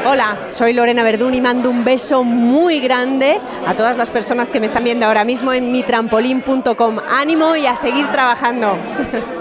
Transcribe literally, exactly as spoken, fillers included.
Hola, soy Lorena Verdún y mando un beso muy grande a todas las personas que me están viendo ahora mismo en mi trampolín punto com. ¡Ánimo y a seguir trabajando!